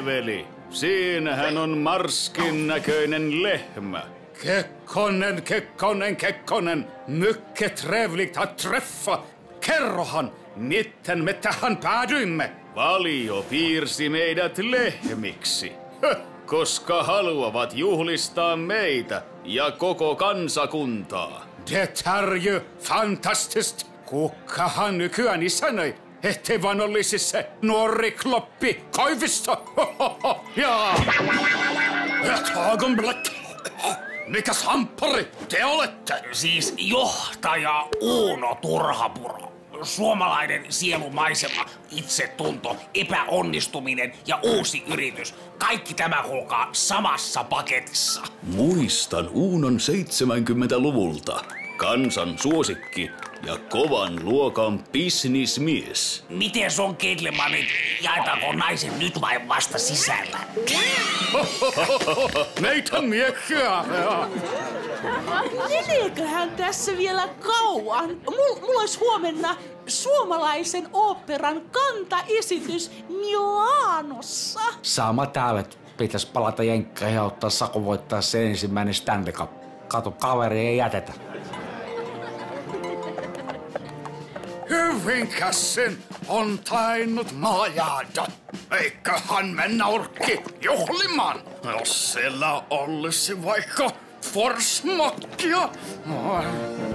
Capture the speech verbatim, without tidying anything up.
Eeveli, siinähän on Marskin näköinen lehmä. Kekkonen, Kekkonen, Kekkonen, mycket trevligt att träffa. Kerrohan, miten me tähän päädyimme? Valio piirsi meidät lehmiksi, Höh, koska haluavat juhlistaa meitä ja koko kansakuntaa. Det är ju fantastiskt. Kukahan nykyään isänöi, ettei vaan olisi se nuori kloppi Koivisto. Ja Hagenblack. Mikäs hamppari te olette? Siis johtaja Uuno Turhapuro. Suomalainen sielumaisema, itsetunto, epäonnistuminen ja uusi yritys. Kaikki tämä kuulkaa samassa paketissa. Muistan Uunon seitsemänkymmentäluvulta. Kansan suosikki ja kovan luokan bisnismies. Miten on Kedlemanit? Jaetaanko naiset nyt vai vasta sisällä? Meitä miehiä! Meneeköhän tässä vielä kauan? Mul, mulla olisi huomenna suomalaisen oopperan kantaesitys Milanossa. Sama täällä, pitäisi palata jenkkeihin ja ottaa Saku voittaa se ensimmäinen Stanley Cup. Kato, kaveri ei jätetä. Hyvinkäs sen on tainnut maajada. Eiköhän mennä urkki juhlimaan, jos siellä olisi vaikka forsmakkia.